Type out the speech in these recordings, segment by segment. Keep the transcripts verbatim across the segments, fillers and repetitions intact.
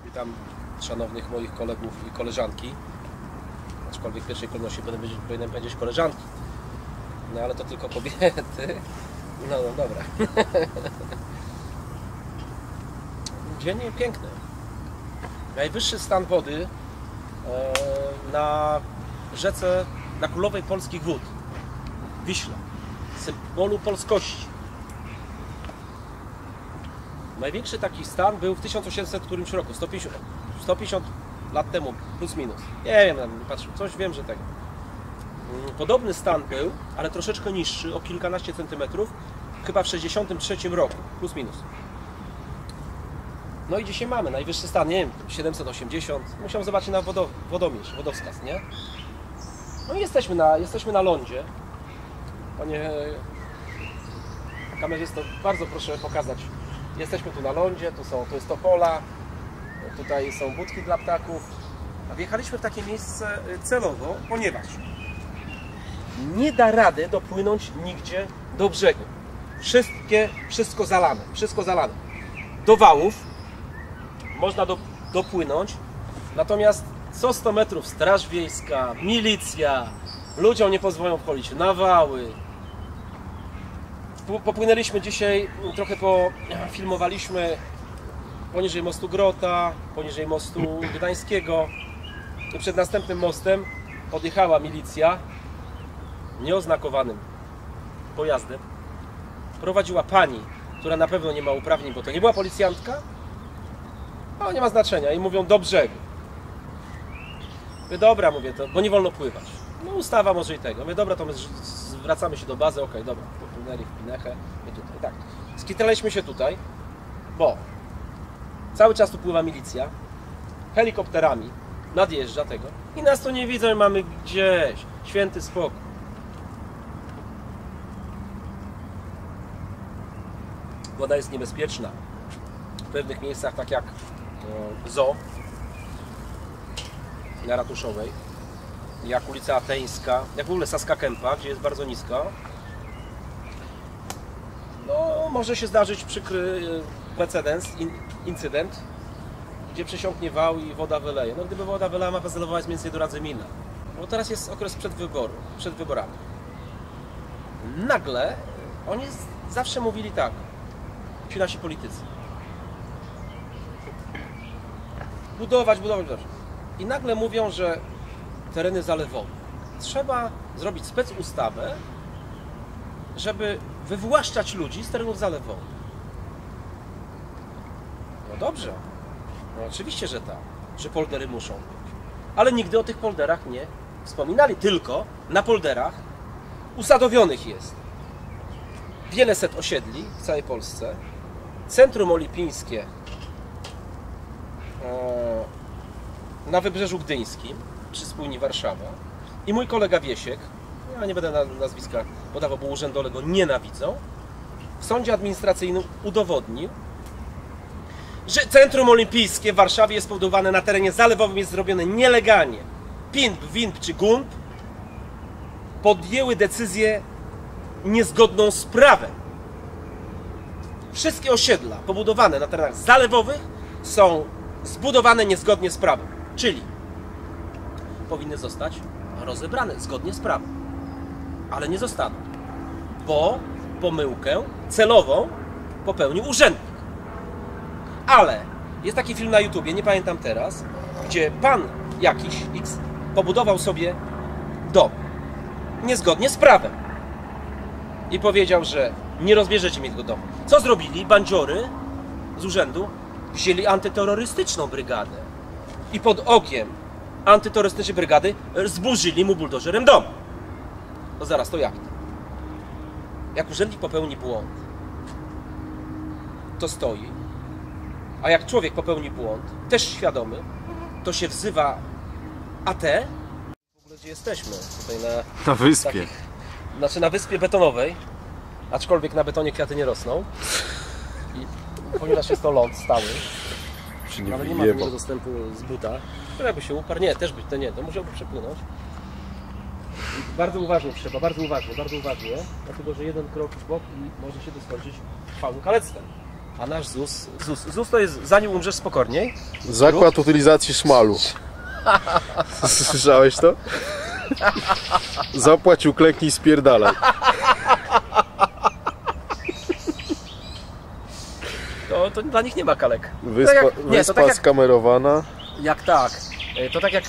Witam szanownych moich kolegów i koleżanki. Aczkolwiek w pierwszej kolejności powinienem powiedzieć koleżanki. No ale to tylko kobiety. No, no dobra. Dzień piękny. Najwyższy stan wody na rzece, na królowej polskich wód. Wiśle. Symbolu polskości. Największy taki stan był w tysiąc osiemset którymś roku, sto pięćdziesiąt, sto pięćdziesiąt lat temu, plus minus. Nie wiem, patrzę, coś wiem, że tego. Podobny stan był, ale troszeczkę niższy, o kilkanaście centymetrów, chyba w sześćdziesiątym trzecim roku, plus minus. No i dzisiaj mamy najwyższy stan, nie wiem, siedemset osiemdziesiąt. Musiałem zobaczyć na wodo, wodomierz, wodowskaz, nie? No i jesteśmy na, jesteśmy na lądzie. Panie kamerzysto, bardzo proszę pokazać. Jesteśmy tu na lądzie, tu, są, tu jest topola, tutaj są budki dla ptaków. A wjechaliśmy w takie miejsce celowo, ponieważ nie da rady dopłynąć nigdzie do brzegu. Wszystkie, wszystko zalane, wszystko zalane. Do wałów można do, dopłynąć, natomiast co sto metrów straż wiejska, milicja, ludziom nie pozwolą wchodzić na wały. Popłynęliśmy dzisiaj, trochę pofilmowaliśmy poniżej mostu Grota, poniżej mostu Gdańskiego. I przed następnym mostem podjechała milicja nieoznakowanym pojazdem. Prowadziła pani, która na pewno nie ma uprawnień, bo to nie była policjantka. No nie ma znaczenia i mówią do brzegu. Mówię, dobra, mówię to, bo nie wolno pływać. No ustawa może i tego. Mówię, dobra, to my zwracamy się do bazy, okej, okay, dobra, popłynęli w Pinechę i tutaj, tak. Skitraliśmy się tutaj, bo cały czas tu pływa milicja, helikopterami nadjeżdża tego i nas tu nie widzą i mamy gdzieś święty spokój. Woda jest niebezpieczna. W pewnych miejscach, tak jak Zoo na Ratuszowej, jak ulica Ateńska, jak w ogóle Saska Kępa, gdzie jest bardzo niska. No, może się zdarzyć przykry precedens, incydent, gdzie przesiąknie wał i woda wyleje. No, gdyby woda wylała, ma zalewować mniej więcej do Radzymina. Bo teraz jest okres przed, wyboru, przed wyborami. Nagle oni zawsze mówili tak, ci nasi politycy. Budować, budować, budować. I nagle mówią, że tereny zalewowe. Trzeba zrobić specustawę, żeby wywłaszczać ludzi z terenów zalewowych. No dobrze. No oczywiście, że tak. Że poldery muszą być. Ale nigdy o tych polderach nie wspominali. Tylko na polderach usadowionych jest wiele set osiedli w całej Polsce. Centrum Olimpijskie na Wybrzeżu Gdyńskim przy spójni Warszawa i mój kolega Wiesiek, ja nie będę nazwiska podawał, bo urzędole go nienawidzą, w sądzie administracyjnym udowodnił, że Centrum Olimpijskie w Warszawie jest pobudowane na terenie zalewowym, jest zrobione nielegalnie. P I N P, W I N P czy G U N P podjęły decyzję niezgodną z prawem. Wszystkie osiedla pobudowane na terenach zalewowych są zbudowane niezgodnie z prawem, czyli powinny zostać rozebrane zgodnie z prawem, ale nie zostaną, bo pomyłkę celową popełnił urzędnik. Ale jest taki film na YouTubie, nie pamiętam teraz, gdzie pan jakiś X pobudował sobie dom niezgodnie z prawem i powiedział, że nie rozbierzecie mi tego domu. Co zrobili bandziory z urzędu? Wzięli antyterrorystyczną brygadę i pod okiem antyterrorystycznej brygady zburzyli mu buldożerem dom. To zaraz, to jak to? Jak urzędnik popełni błąd, to stoi, a jak człowiek popełni błąd, też świadomy, to się wzywa A T. W ogóle gdzie jesteśmy? Tutaj na, na wyspie. Takich, znaczy na wyspie betonowej, aczkolwiek na betonie kwiaty nie rosną. I, ponieważ jest to ląd stały, nie ale nie ma do dostępu z buta, to jakby się uparł, nie, też być, to nie, to musiałby przepłynąć. I bardzo uważnie trzeba, bardzo uważnie, bardzo uważnie, dlatego że jeden krok w bok i może się to skończyć trwałym kalectwem. A nasz ZUS, ZUS, ZUS to jest zanim umrzesz spokojniej. Zakład utylizacji szmalu. Słyszałeś to? Zapłać, uklęknij, spierdalaj. To, to dla nich nie ma kalek. Wyspa, tak jak, nie, wyspa to tak jak, skamerowana. jak tak. To tak jak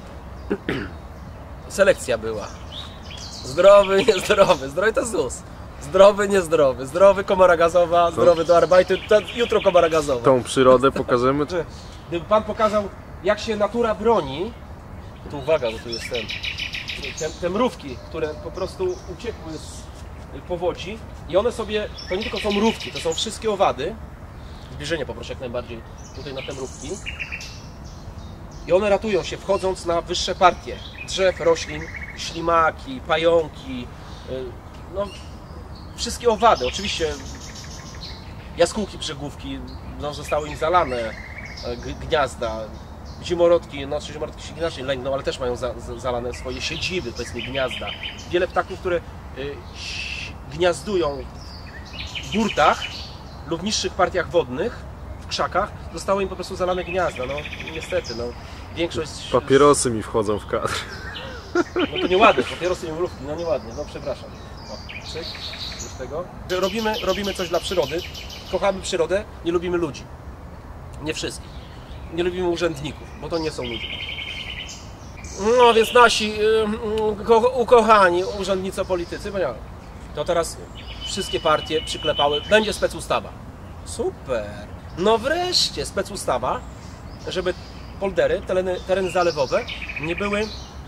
selekcja była. Zdrowy, niezdrowy. Zdrowy to ZUS. Zdrowy, niezdrowy. Zdrowy, komora gazowa. Zdrowy do arbajtu. To jutro komora gazowa. Tą przyrodę pokażemy. Gdyby Pan pokazał, jak się natura broni, to uwaga, bo tu jest ten, te, te mrówki, które po prostu uciekły z powodzi i one sobie, to nie tylko są mrówki, to są wszystkie owady. Zbliżenie poproszę jak najbardziej tutaj na te mrówki. I one ratują się, wchodząc na wyższe partie drzew, roślin, ślimaki, pająki, no wszystkie owady. Oczywiście jaskółki, brzegówki, no, zostały im zalane, gniazda, zimorodki, no zimorodki się inaczej lęgną, ale też mają za, za, zalane swoje siedziby, powiedzmy gniazda. Wiele ptaków, które y, gniazdują w burtach lub niższych partiach wodnych, w krzakach, zostało im po prostu zalane gniazda. No niestety, no większość... Papierosy mi wchodzą w kadr. No to nieładnie, papierosy i mrówki, no nieładnie, no przepraszam. O, cyk, już tego. Robimy, robimy coś dla przyrody, kochamy przyrodę, nie lubimy ludzi. Nie wszystkich. Nie lubimy urzędników, bo to nie są ludzie. No więc nasi yy, ukochani urzędnicy politycy, to teraz wszystkie partie przyklepały, będzie specustawa. Super! No wreszcie specustawa, żeby poldery, tereny, tereny zalewowe nie były...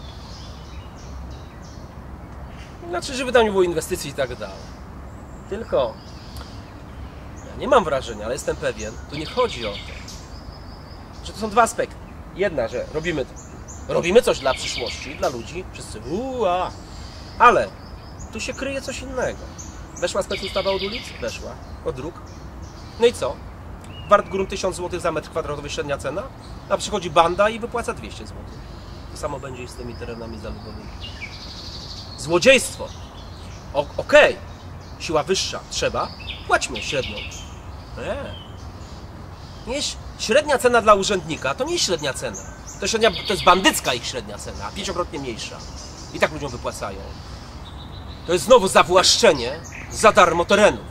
Znaczy, żeby tam nie było inwestycji i tak dalej. Tylko, ja nie mam wrażenia, ale jestem pewien, tu nie chodzi o to, że to są dwa aspekty. Jedna, że robimy, robimy coś dla przyszłości, dla ludzi, wszyscy uaa, ale tu się kryje coś innego. Weszła specustawa od ulic? Weszła. Od dróg. No i co? Wart grunt tysiąc złotych za metr kwadratowy średnia cena, a przychodzi banda i wypłaca dwieście złotych. To samo będzie i z tymi terenami zalewowymi. Złodziejstwo. O, Okej, okay. Siła wyższa, trzeba, płaćmy średnią. Nie. Nie jest średnia cena dla urzędnika, to nie jest średnia cena. To, średnia, to jest bandycka ich średnia cena, pięciokrotnie mniejsza. I tak ludziom wypłacają. To jest znowu zawłaszczenie za darmo terenów.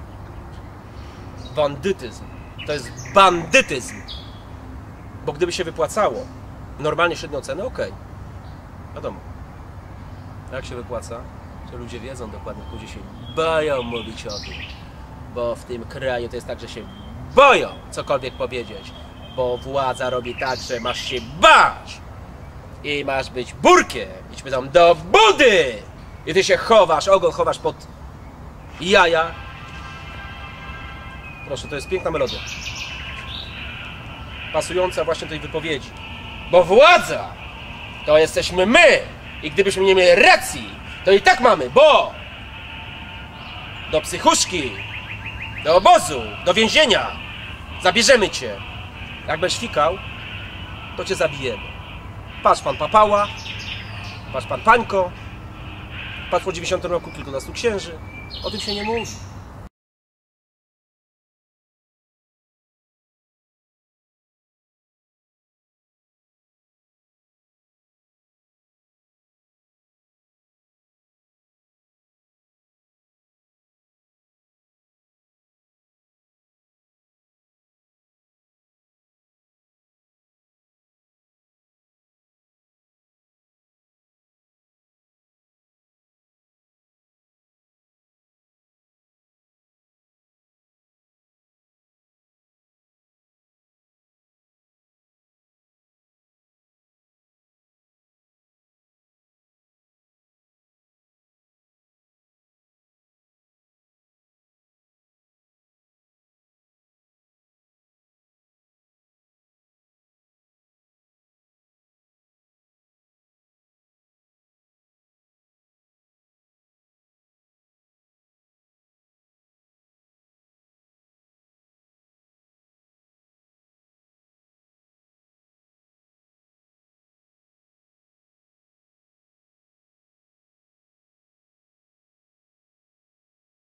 Bandytyzm. To jest bandytyzm. Bo gdyby się wypłacało normalnie średnią cenę, okej. Okay. Wiadomo. Jak się wypłaca? To ludzie wiedzą dokładnie, ludzie się boją mówić o tym. Bo w tym kraju to jest tak, że się boją cokolwiek powiedzieć. Bo władza robi tak, że masz się bać. I masz być burkiem. Idźmy tam do budy. I ty się chowasz, ogon chowasz pod jaja. Proszę, to jest piękna melodia. Pasująca właśnie do tej wypowiedzi. Bo władza to jesteśmy my. I gdybyśmy nie mieli racji, to i tak mamy, bo do psychuszki, do obozu, do więzienia zabierzemy cię. Jak będziesz fikał, to cię zabijemy. Patrz pan Papała, patrz pan Pańko, patrz po dziewięćdziesiątym roku kilkunastu księży. O tym się nie mówi.